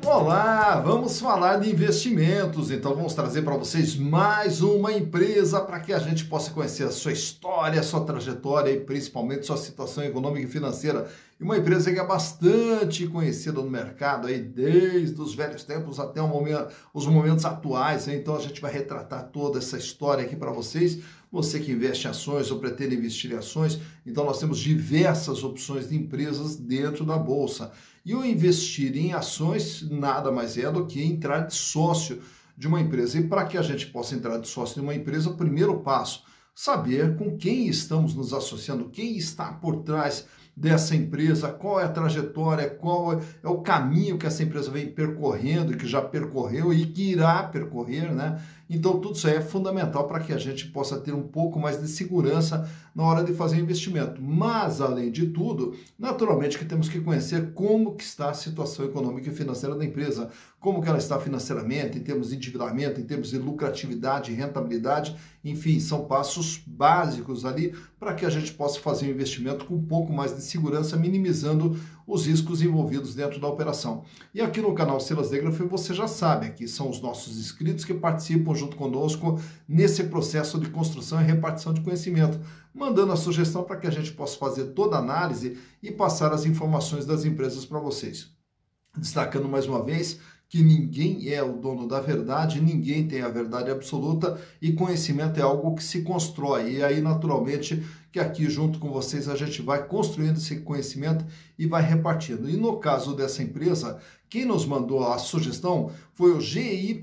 Olá, vamos falar de investimentos, então vamos trazer para vocês mais uma empresa para que a gente possa conhecer a sua história, a sua trajetória e principalmente sua situação econômica e financeira. E uma empresa que é bastante conhecida no mercado aí desde os velhos tempos até os momentos atuais, né? Então a gente vai retratar toda essa história aqui para vocês. Você que investe em ações ou pretende investir em ações, então nós temos diversas opções de empresas dentro da bolsa. E o investir em ações nada mais é do que entrar de sócio de uma empresa. E para que a gente possa entrar de sócio de uma empresa, o primeiro passo, saber com quem estamos nos associando, quem está por trás dessa empresa, qual é a trajetória, qual é o caminho que essa empresa vem percorrendo, que já percorreu e que irá percorrer, né? Então tudo isso aí é fundamental para que a gente possa ter um pouco mais de segurança na hora de fazer investimento. Mas, além de tudo, naturalmente que temos que conhecer como que está a situação econômica e financeira da empresa, como que ela está financeiramente, em termos de endividamento, em termos de lucratividade, rentabilidade, enfim, são passos básicos ali para que a gente possa fazer um investimento com um pouco mais de segurança, minimizando os riscos envolvidos dentro da operação. E aqui no canal Silas Degraf, você já sabe, aqui são os nossos inscritos que participam junto conosco nesse processo de construção e repartição de conhecimento, mandando a sugestão para que a gente possa fazer toda a análise e passar as informações das empresas para vocês. Destacando mais uma vez que ninguém é o dono da verdade, ninguém tem a verdade absoluta e conhecimento é algo que se constrói. E aí, naturalmente, que aqui junto com vocês a gente vai construindo esse conhecimento e vai repartindo. E no caso dessa empresa, quem nos mandou a sugestão foi o GYJN,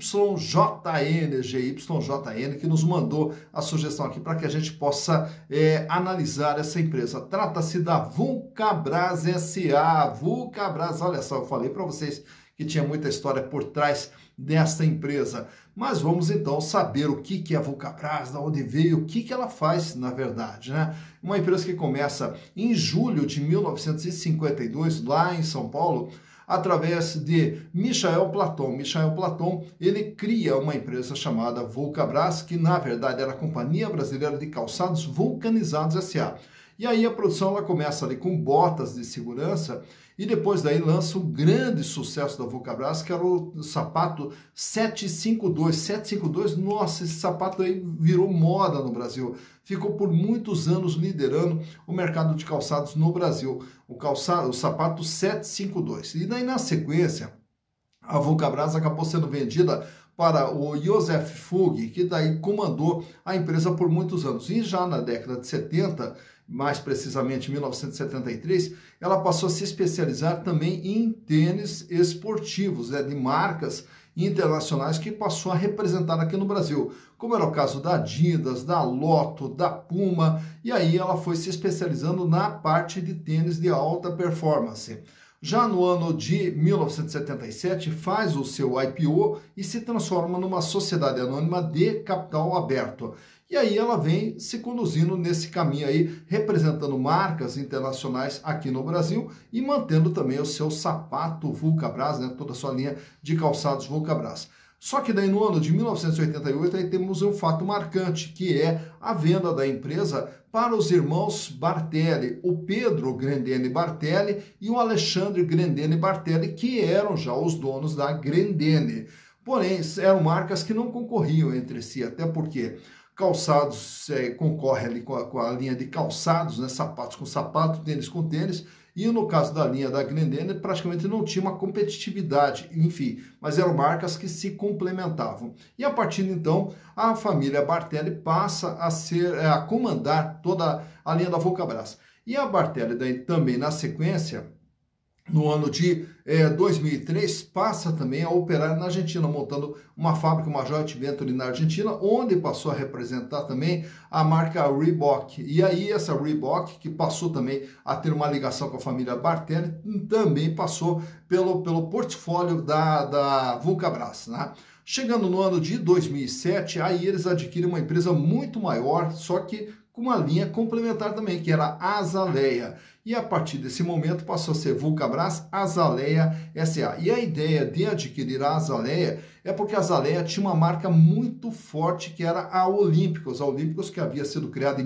que nos mandou a sugestão aqui para que a gente possa analisar essa empresa. Trata-se da Vulcabras SA. Vulcabras, olha só, eu falei para vocês que tinha muita história por trás desta empresa. Mas vamos então saber o que é a Vulcabras, de onde veio, o que ela faz na verdade, né? Uma empresa que começa em julho de 1952, lá em São Paulo, através de Michael Platon. Michael Platon, ele cria uma empresa chamada Vulcabras, que na verdade era a Companhia Brasileira de Calçados Vulcanizados S.A. E aí a produção ela começa ali com botas de segurança e depois daí lança o grande sucesso da Vulcabras, que era o sapato 752. 752, nossa, esse sapato aí virou moda no Brasil. Ficou por muitos anos liderando o mercado de calçados no Brasil. O sapato 752. E daí na sequência, a Vulcabras acabou sendo vendida para o Joseph Fugg, que daí comandou a empresa por muitos anos. E já na década de 70, mais precisamente em 1973, ela passou a se especializar também em tênis esportivos, de marcas internacionais que passou a representar aqui no Brasil, como era o caso da Adidas, da Lotto, da Puma, e aí ela foi se especializando na parte de tênis de alta performance. Já no ano de 1977, faz o seu IPO e se transforma numa sociedade anônima de capital aberto. E aí ela vem se conduzindo nesse caminho aí, representando marcas internacionais aqui no Brasil e mantendo também o seu sapato Vulcabras, né, toda a sua linha de calçados Vulcabras. Só que daí no ano de 1988 aí temos um fato marcante, que é a venda da empresa para os irmãos Bartelli, o Pedro Grendene Bartelli e o Alexandre Grendene Bartelli, que eram já os donos da Grendene. Porém, eram marcas que não concorriam entre si, até porque calçados concorre ali com a linha de calçados, né, sapatos com sapato, tênis com tênis, e no caso da linha da Grendene praticamente não tinha uma competitividade, enfim, mas eram marcas que se complementavam. E a partir de então, a família Bartelli passa a comandar toda a linha da Vulcabras. E a Bartelli daí também na sequência, no ano de 2003, passa também a operar na Argentina, montando uma fábrica, uma joint venture na Argentina, onde passou a representar também a marca Reebok. E aí essa Reebok, que passou também a ter uma ligação com a família Bartelli, também passou pelo portfólio da Vulcabras, né? Chegando no ano de 2007, aí eles adquirem uma empresa muito maior, só que com uma linha complementar também, que era a Azaleia. E a partir desse momento passou a ser Vulcabras Azaleia SA. E a ideia de adquirir a Azaleia é porque a Azaleia tinha uma marca muito forte, que era a Olímpicos. A Olímpicos, que havia sido criada em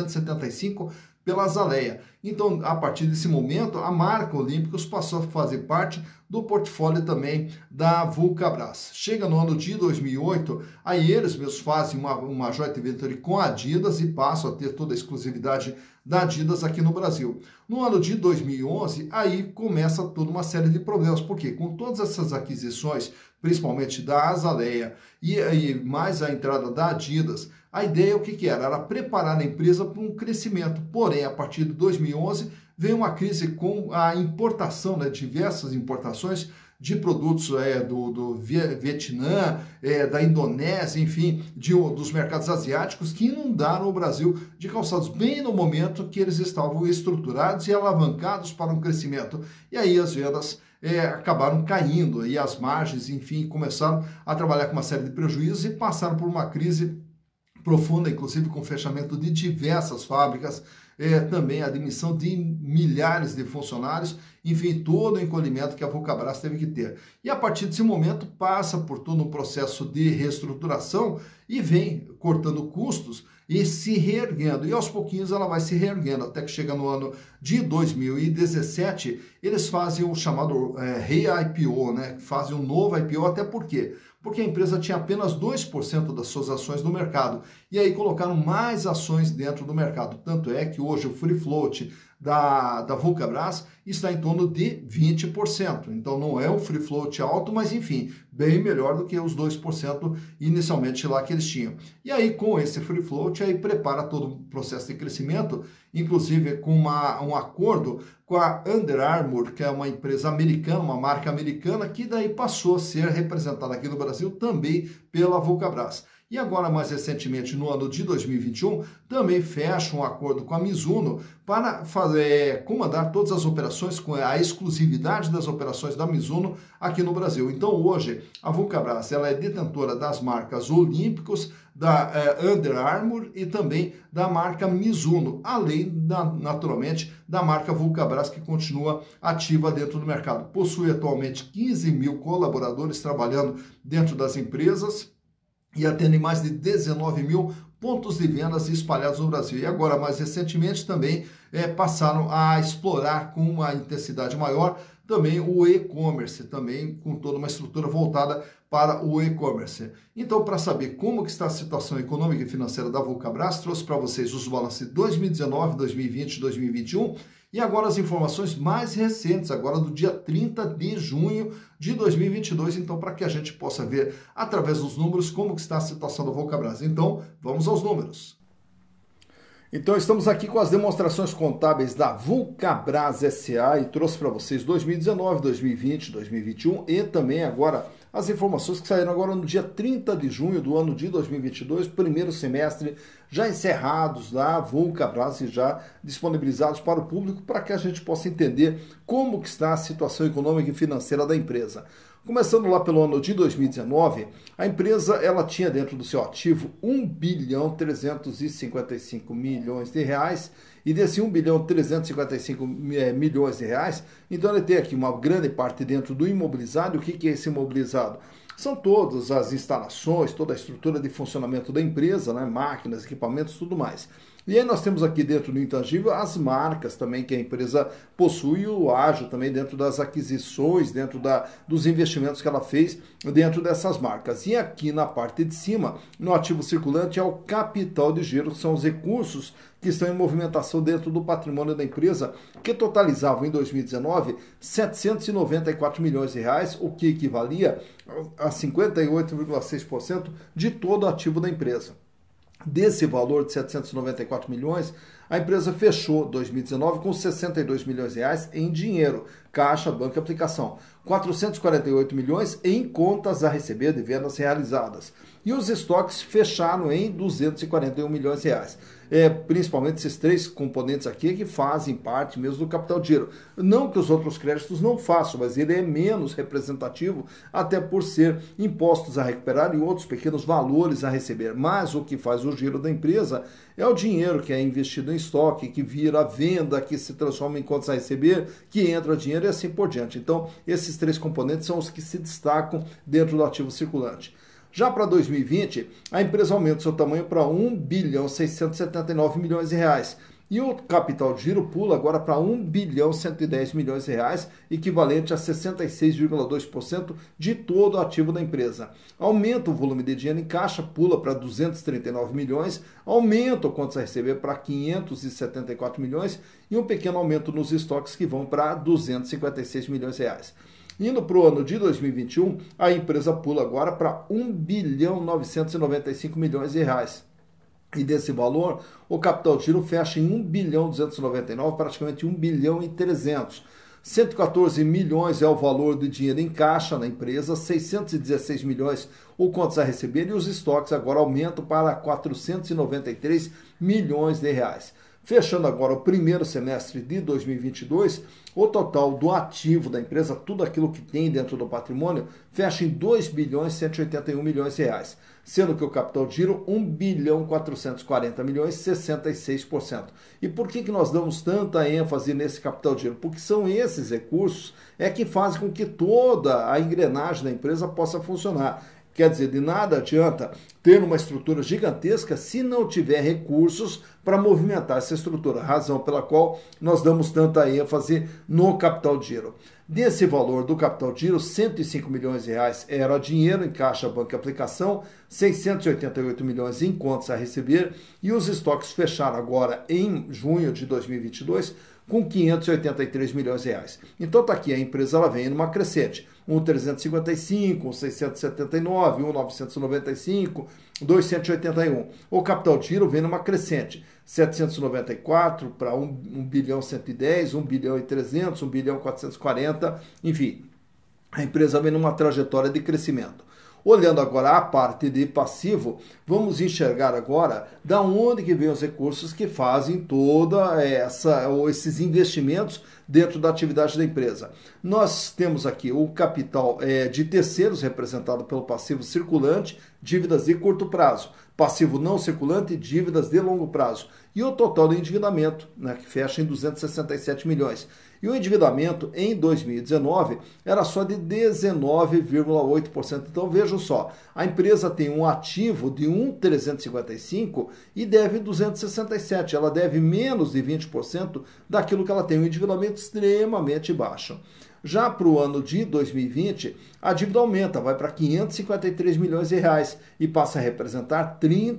1975 pela Azaleia. Então, a partir desse momento, a marca Olímpicos passou a fazer parte do portfólio também da Vulcabras. Chega no ano de 2008, aí eles mesmos fazem uma joint venture com a Adidas e passam a ter toda a exclusividade da Adidas aqui no Brasil. No ano de 2011, aí começa toda uma série de problemas, porque com todas essas aquisições, principalmente da Azaleia e mais a entrada da Adidas, a ideia o que era? Era preparar a empresa para um crescimento. Porém, a partir de 2011, veio uma crise com a importação, né, diversas importações de produtos do Vietnã, da Indonésia, enfim, dos mercados asiáticos que inundaram o Brasil de calçados bem no momento que eles estavam estruturados e alavancados para um crescimento. E aí as vendas acabaram caindo e as margens, enfim, começaram a trabalhar com uma série de prejuízos e passaram por uma crise profunda, inclusive com o fechamento de diversas fábricas, também a demissão de milhares de funcionários, enfim, todo o encolhimento que a Vulcabras teve que ter. E a partir desse momento passa por todo um processo de reestruturação e vem cortando custos e se reerguendo. E aos pouquinhos ela vai se reerguendo, até que chega no ano de 2017, eles fazem o chamado re-IPO, né? Fazem um novo IPO, até por quê? Porque a empresa tinha apenas 2% das suas ações no mercado. E aí colocaram mais ações dentro do mercado. Tanto é que hoje o free float da Vulcabras está em torno de 20%. Então não é um free float alto, mas enfim, bem melhor do que os 2% inicialmente lá que eles tinham. E aí com esse free float, aí prepara todo o processo de crescimento, inclusive com um acordo com a Under Armour, que é uma empresa americana, uma marca americana, que daí passou a ser representada aqui no Brasil também pela Vulcabras. E agora, mais recentemente, no ano de 2021, também fecha um acordo com a Mizuno para comandar todas as operações, com a exclusividade das operações da Mizuno aqui no Brasil. Então, hoje, a Vulcabras ela é detentora das marcas Olímpicos, da Under Armour e também da marca Mizuno, além, naturalmente, da marca Vulcabras, que continua ativa dentro do mercado. Possui atualmente 15 mil colaboradores trabalhando dentro das empresas e atende mais de 19 mil pontos de vendas espalhados no Brasil. E agora, mais recentemente, também passaram a explorar com uma intensidade maior também o e-commerce, também com toda uma estrutura voltada para o e-commerce. Então, para saber como que está a situação econômica e financeira da Vulcabras, trouxe para vocês os balanços de 2019, 2020 e 2021, e agora as informações mais recentes, agora do dia 30 de junho de 2022, então para que a gente possa ver através dos números como que está a situação da Vulcabras. Então, vamos aos números. Então, estamos aqui com as demonstrações contábeis da Vulcabras SA e trouxe para vocês 2019, 2020, 2021 e também agora as informações que saíram agora no dia 30 de junho do ano de 2022, primeiro semestre já encerrados da Vulcabras e já disponibilizados para o público para que a gente possa entender como que está a situação econômica e financeira da empresa. Começando lá pelo ano de 2019, a empresa ela tinha dentro do seu ativo 1.355 bilhões de reais e desse 1.355 bilhões de reais, então ele tem aqui uma grande parte dentro do imobilizado. O que é esse imobilizado? São todas as instalações, toda a estrutura de funcionamento da empresa, né? Máquinas, equipamentos, tudo mais. E aí nós temos aqui dentro do intangível as marcas também que a empresa possui, o ágio também dentro das aquisições, dentro dos investimentos que ela fez dentro dessas marcas. E aqui na parte de cima, no ativo circulante, é o capital de giro, que são os recursos que estão em movimentação dentro do patrimônio da empresa, que totalizavam em 2019 794 milhões de reais, o que equivalia a 58,6% de todo o ativo da empresa. Desse valor de 794 milhões, a empresa fechou 2019 com 62 milhões de reais em dinheiro, caixa, banco e aplicação, 448 milhões em contas a receber de vendas realizadas. E os estoques fecharam em 241 milhões de reais. Principalmente esses três componentes aqui que fazem parte mesmo do capital de giro. Não que os outros créditos não façam, mas ele é menos representativo, até por ser impostos a recuperar e outros pequenos valores a receber. Mas o que faz o giro da empresa é o dinheiro que é investido em estoque, que vira venda, que se transforma em contas a receber, que entra dinheiro e assim por diante. Então, esses três componentes são os que se destacam dentro do ativo circulante. Já para 2020, a empresa aumenta seu tamanho para 1.679 bilhões de reais E o capital de giro pula agora para 1 bilhão 110 milhões de reais, equivalente a 66,2% de todo o ativo da empresa. Aumenta o volume de dinheiro em caixa, pula para 239 milhões, aumenta o contas a receber para 574 milhões e um pequeno aumento nos estoques que vão para 256 milhões de reais. Indo para o ano de 2021, a empresa pula agora para 1 bilhão 995 milhões de reais. E desse valor, o capital de giro fecha em 1 bilhão 299, praticamente 1 bilhão e 300. 114 milhões é o valor do dinheiro em caixa na empresa, 616 milhões o contas a receber e os estoques agora aumentam para 493 milhões de reais. Fechando agora o primeiro semestre de 2022, o total do ativo da empresa, tudo aquilo que tem dentro do patrimônio, fecha em 2 bilhões 181 milhões de reais, sendo que o capital de giro 1 bilhão 440 milhões, 66%. E por que nós damos tanta ênfase nesse capital de giro? Porque são esses recursos que fazem com que toda a engrenagem da empresa possa funcionar. Quer dizer, de nada adianta ter uma estrutura gigantesca se não tiver recursos para movimentar essa estrutura, razão pela qual nós damos tanta ênfase no capital de giro. Desse valor do capital de giro, 105 milhões de reais era dinheiro em caixa, banco e aplicação, 688 milhões em contas a receber e os estoques fecharam agora em junho de 2022 com 583 milhões de reais. Então está aqui, a empresa ela vem numa crescente, 1,355, 1,679, 1,995, 2,181. O capital de giro vem numa crescente, 794 para 1 bilhão 110, 1 bilhão e 300, 1 bilhão 440, enfim, a empresa vem numa trajetória de crescimento. Olhando agora a parte de passivo, vamos enxergar agora da onde que vem os recursos que fazem toda esses investimentos dentro da atividade da empresa. Nós temos aqui o capital de terceiros representado pelo passivo circulante, dívidas de curto prazo, passivo não circulante, dívidas de longo prazo e o total do endividamento, né, que fecha em 267 milhões. E o endividamento em 2019 era só de 19,8%. Então vejam só, a empresa tem um ativo de 1,355 e deve 267. Ela deve menos de 20% daquilo que ela tem, um endividamento extremamente baixo. Já para o ano de 2020, a dívida aumenta, vai para 553 milhões de reais e passa a representar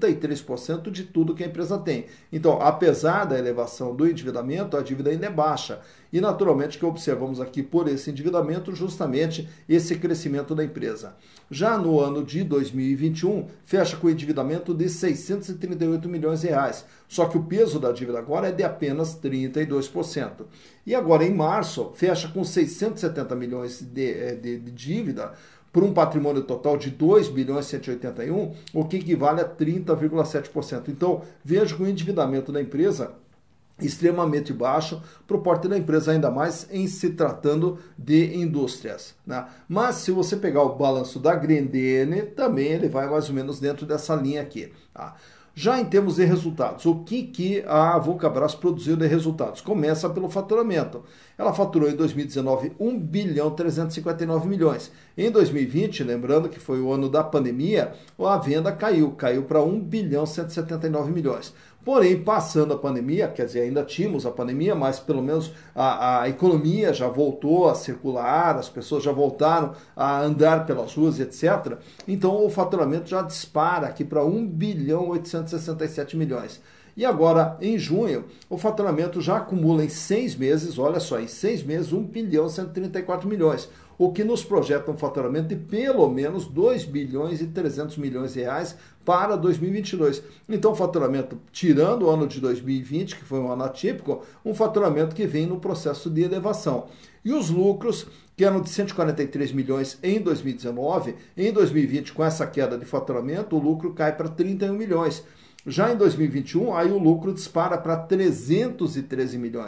33% de tudo que a empresa tem. Então, apesar da elevação do endividamento, a dívida ainda é baixa. E, naturalmente, que observamos aqui por esse endividamento justamente esse crescimento da empresa. Já no ano de 2021, fecha com endividamento de 638 milhões de reais. Só que o peso da dívida agora é de apenas 32%. E agora, em março, fecha com 670 milhões de dívida por um patrimônio total de 2 bilhões 181, o que equivale a 30,7%. Então, veja que o endividamento da empresa extremamente baixo para o porte da empresa, ainda mais em se tratando de indústrias, né? Mas se você pegar o balanço da Grendene, também ele vai mais ou menos dentro dessa linha aqui, tá? Já em termos de resultados, o que a Vulcabras produziu de resultados? Começa pelo faturamento. Ela faturou em 2019 1 bilhão 359 milhões. Em 2020, lembrando que foi o ano da pandemia, a venda caiu para 1 bilhão 179 milhões. Porém, passando a pandemia, quer dizer, ainda tínhamos a pandemia, mas pelo menos a economia já voltou a circular, as pessoas já voltaram a andar pelas ruas, etc. Então, o faturamento já dispara aqui para 1 bilhão 867 milhões. E agora, em junho, o faturamento já acumula em 6 meses, olha só, em 6 meses, 1 bilhão 134 milhões, o que nos projeta um faturamento de pelo menos 2 bilhões e 300 milhões de reais para 2022. Então, o faturamento, tirando o ano de 2020, que foi um ano atípico, um faturamento que vem no processo de elevação. E os lucros, que eram de 143 milhões em 2019, em 2020, com essa queda de faturamento, o lucro cai para 31 milhões. Já em 2021, aí o lucro dispara para 313 milhões.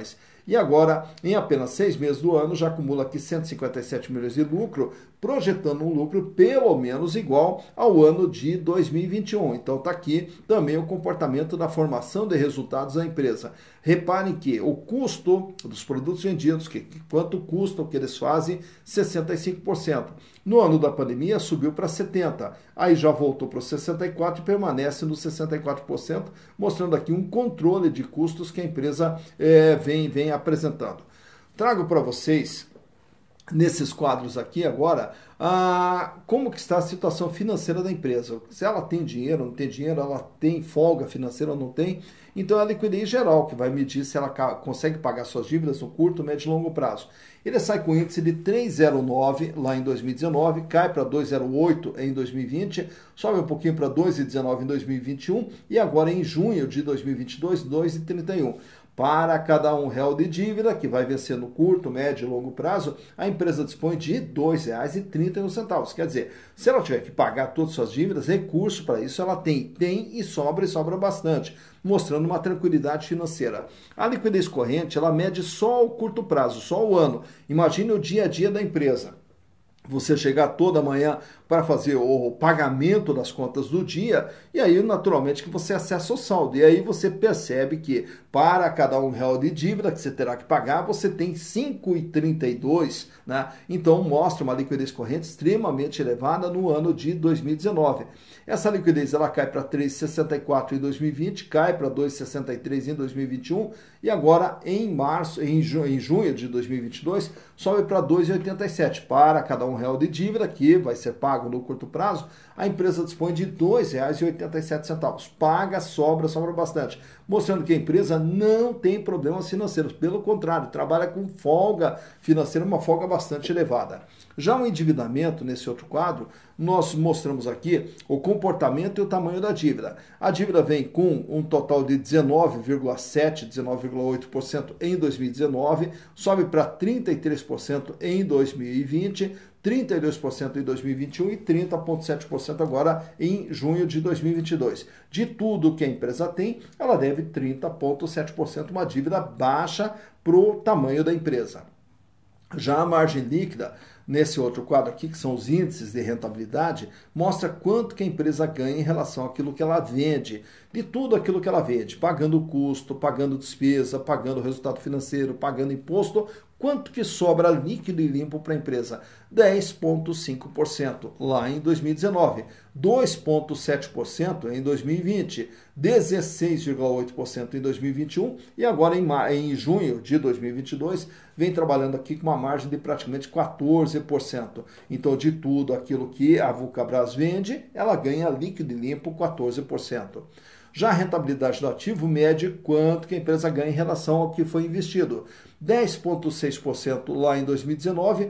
e agora, em apenas 6 meses do ano, já acumula aqui 157 milhões de lucro, projetando um lucro pelo menos igual ao ano de 2021. Então está aqui também o comportamento da formação de resultados da empresa. Reparem que o custo dos produtos vendidos, quanto custa o que eles fazem, 65%. No ano da pandemia subiu para 70%, aí já voltou para os 64% e permanece nos 64%, mostrando aqui um controle de custos que a empresa vem apresentando. Trago para vocês, nesses quadros aqui agora, como que está a situação financeira da empresa. Se ela tem dinheiro, não tem dinheiro, ela tem folga financeira ou não tem. Então é a liquidez geral que vai medir se ela consegue pagar suas dívidas no curto, médio e longo prazo. Ele sai com índice de 3,09 lá em 2019, cai para 2,08 em 2020, sobe um pouquinho para 2,19 em 2021 e agora em junho de 2022, 2,31. Para cada R$1 de dívida, que vai vencer no curto, médio e longo prazo, a empresa dispõe de R$ 2,31. Quer dizer, se ela tiver que pagar todas as suas dívidas, recurso para isso ela tem e sobra bastante, mostrando uma tranquilidade financeira. A liquidez corrente, ela mede só o curto prazo, só o ano. Imagine o dia a dia da empresa. Você chegar toda manhã para fazer o pagamento das contas do dia, e aí naturalmente que você acessa o saldo, e aí você percebe que para cada R$1 de dívida que você terá que pagar, você tem 5,32, né? Então mostra uma liquidez corrente extremamente elevada no ano de 2019. Essa liquidez ela cai para 3,64 em 2020, cai para 2,63 em 2021, e agora em junho de 2022 sobe para 2,87 para cada R$1 de dívida que vai ser pago no curto prazo. A empresa dispõe de R$ 2,87. Paga, sobra bastante, mostrando que a empresa não tem problemas financeiros, pelo contrário, trabalha com folga financeira, uma folga bastante elevada. Já o endividamento, nesse outro quadro, nós mostramos aqui o comportamento e o tamanho da dívida. A dívida vem com um total de 19,7%, 19,8% em 2019, sobe para 33% em 2020, 32% em 2021 e 30,7% agora em junho de 2022. De tudo que a empresa tem, ela deve 30,7%, uma dívida baixa para o tamanho da empresa. Já a margem líquida, nesse outro quadro aqui, que são os índices de rentabilidade, mostra quanto que a empresa ganha em relação àquilo que ela vende, de tudo aquilo que ela vende, pagando custo, pagando despesa, pagando resultado financeiro, pagando imposto, quanto que sobra líquido e limpo para a empresa? 10,5% lá em 2019, 2,7% em 2020, 16,8% em 2021 e agora em junho de 2022 vem trabalhando aqui com uma margem de praticamente 14%. Então, de tudo aquilo que a Vulcabras vende, ela ganha líquido e limpo 14%. Já a rentabilidade do ativo mede quanto que a empresa ganha em relação ao que foi investido. 10,6% lá em 2019,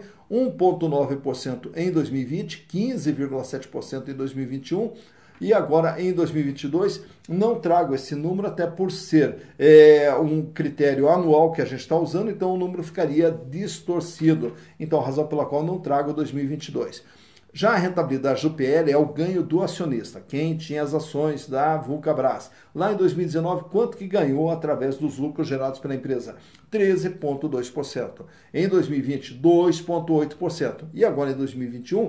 1,9% em 2020, 15,7% em 2021 e agora em 2022. Não trago esse número até por ser um critério anual que a gente está usando, então o número ficaria distorcido. Então a razão pela qual não trago 2022. Já a rentabilidade do PL é o ganho do acionista, quem tinha as ações da Vulcabras. Lá em 2019, quanto que ganhou através dos lucros gerados pela empresa? 13,2%. Em 2020, 2,8%. E agora em 2021,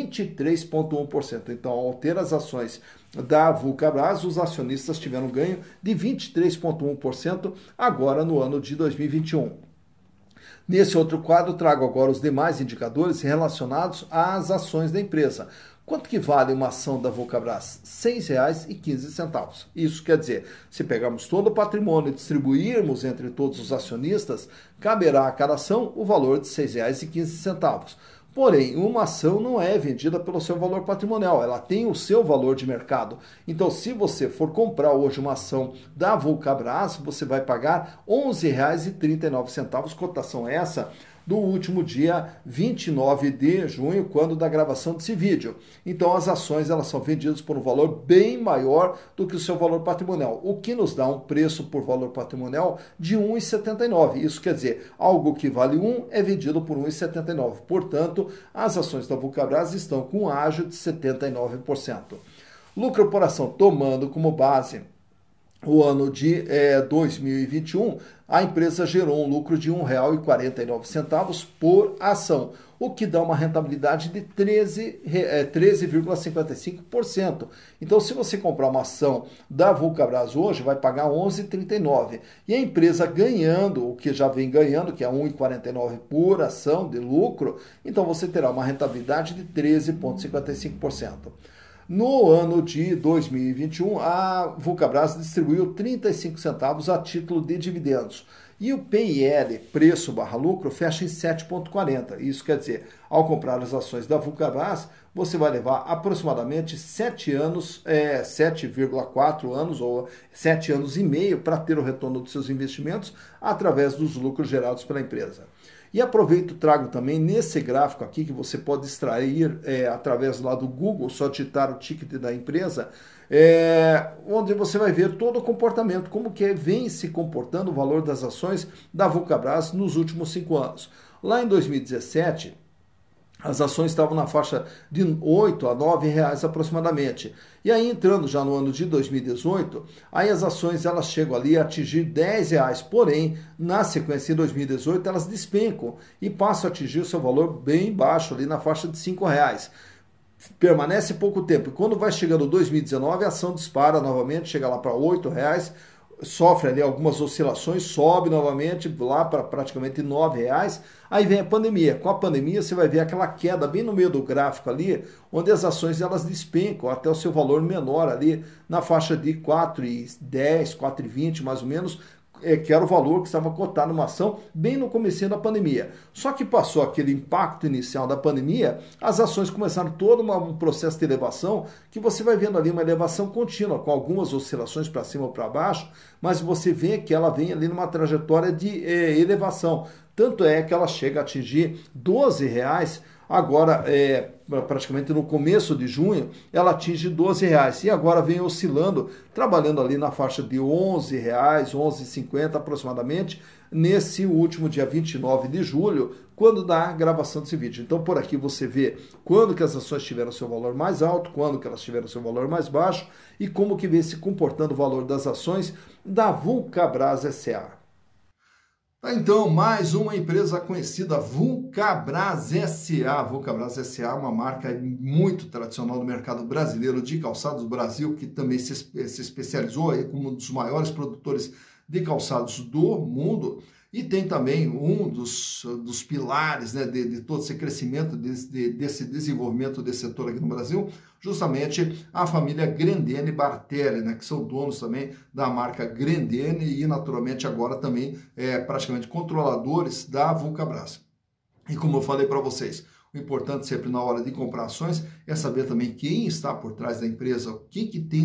23,1%. Então, ao ter as ações da Vulcabras, os acionistas tiveram ganho de 23,1% agora no ano de 2021. Nesse outro quadro, trago agora os demais indicadores relacionados às ações da empresa. Quanto que vale uma ação da Vulcabras? R$ 6,15. Isso quer dizer, se pegarmos todo o patrimônio e distribuirmos entre todos os acionistas, caberá a cada ação o valor de R$ 6,15. Porém, uma ação não é vendida pelo seu valor patrimonial, ela tem o seu valor de mercado. Então, se você for comprar hoje uma ação da Vulcabras, você vai pagar R$ 11,39, cotação essa do último dia 29 de junho, quando da gravação desse vídeo. Então, as ações elas são vendidas por um valor bem maior do que o seu valor patrimonial, o que nos dá um preço por valor patrimonial de R$ 1,79. Isso quer dizer, algo que vale 1 é vendido por R$ 1,79. Portanto, as ações da Vulcabras estão com um ágio de 79%. Lucro por ação, tomando como base o ano de 2021, a empresa gerou um lucro de R$ 1,49 por ação, o que dá uma rentabilidade de 13,55%. Então, se você comprar uma ação da Vulcabras hoje, vai pagar R$ 11,39. E a empresa ganhando, o que já vem ganhando, que é R$ 1,49 por ação de lucro, então você terá uma rentabilidade de 13,55%. No ano de 2021, a Vulcabras distribuiu 35 centavos a título de dividendos. E o PIL, preço/lucro, fecha em 7,40. Isso quer dizer, ao comprar as ações da Vulcabras, você vai levar aproximadamente 7 anos, 7,4 anos ou 7 anos e meio para ter o retorno dos seus investimentos através dos lucros gerados pela empresa. E aproveito e trago também nesse gráfico aqui que você pode extrair através lá do Google, só digitar o ticket da empresa, onde você vai ver todo o comportamento, como que vem se comportando o valor das ações da Vulcabras nos últimos 5 anos. Lá em 2017, as ações estavam na faixa de R$ 8 a R$ 9 aproximadamente. E aí, entrando já no ano de 2018, aí as ações elas chegam ali a atingir R$ 10. Porém, na sequência em 2018, elas despencam e passam a atingir o seu valor bem baixo, ali na faixa de R$ 5. Permanece pouco tempo. E quando vai chegando 2019, a ação dispara novamente, chega lá para R$ 8, sofre ali algumas oscilações, sobe novamente lá para praticamente R$ 9. Aí vem a pandemia. Com a pandemia você vai ver aquela queda bem no meio do gráfico ali, onde as ações elas despencam até o seu valor menor ali na faixa de R$ 4,10, R$ 4,20 mais ou menos, que era o valor que estava cotado numa ação bem no comecinho da pandemia. Só que passou aquele impacto inicial da pandemia, as ações começaram todo um processo de elevação, que você vai vendo ali uma elevação contínua, com algumas oscilações para cima ou para baixo, mas você vê que ela vem ali numa trajetória de elevação. Tanto é que ela chega a atingir R$ 12, agora praticamente no começo de junho, ela atinge R$ 12 e agora vem oscilando, trabalhando ali na faixa de R$ 11, R$ 11,50 aproximadamente, nesse último dia 29 de julho, quando dá a gravação desse vídeo. Então, por aqui você vê quando que as ações tiveram seu valor mais alto, quando que elas tiveram seu valor mais baixo e como que vem se comportando o valor das ações da Vulcabras S.A. Então, mais uma empresa conhecida, Vulcabras S.A. Vulcabras S.A. é uma marca muito tradicional no mercado brasileiro de calçados do Brasil, que também se especializou aí como um dos maiores produtores de calçados do mundo, e tem também um dos pilares, né, de todo esse crescimento, desse desenvolvimento desse setor aqui no Brasil, justamente a família Grendene Bartelli, né, que são donos também da marca Grendene e naturalmente agora também praticamente controladores da Vulcabras. E como eu falei para vocês, o importante sempre na hora de comprar ações é saber também quem está por trás da empresa, o que tem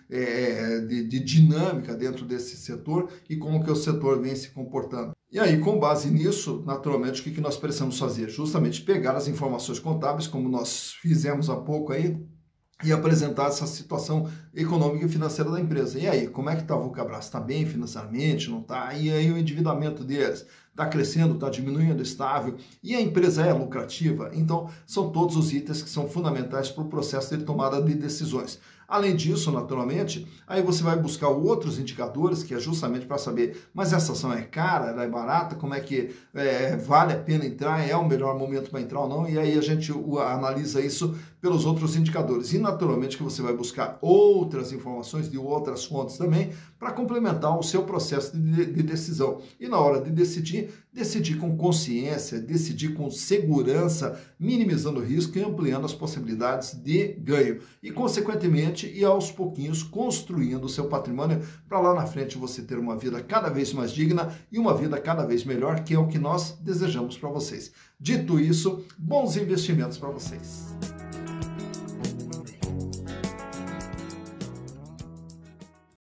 de dinâmica dentro desse setor e como que o setor vem se comportando. E aí, com base nisso, naturalmente, o que nós precisamos fazer? Justamente pegar as informações contábeis, como nós fizemos há pouco aí, e apresentar essa situação econômica e financeira da empresa. E aí, como é que está a Vulcabras? Está bem financeiramente? Não está? E aí o endividamento deles? Está crescendo? Está diminuindo? Estável? E a empresa é lucrativa? Então, são todos os itens que são fundamentais para o processo de tomada de decisões. Além disso, naturalmente, aí você vai buscar outros indicadores, que é justamente para saber, mas essa ação é cara, ela é barata, como é que vale a pena entrar, é o melhor momento para entrar ou não, e aí a gente analisa isso pelos outros indicadores. E naturalmente que você vai buscar outras informações de outras fontes também, para complementar o seu processo de decisão. E na hora de decidir com consciência, decidir com segurança, minimizando o risco e ampliando as possibilidades de ganho. E, consequentemente, e aos pouquinhos construindo o seu patrimônio para lá na frente você ter uma vida cada vez mais digna e uma vida cada vez melhor, que é o que nós desejamos para vocês. Dito isso, bons investimentos para vocês.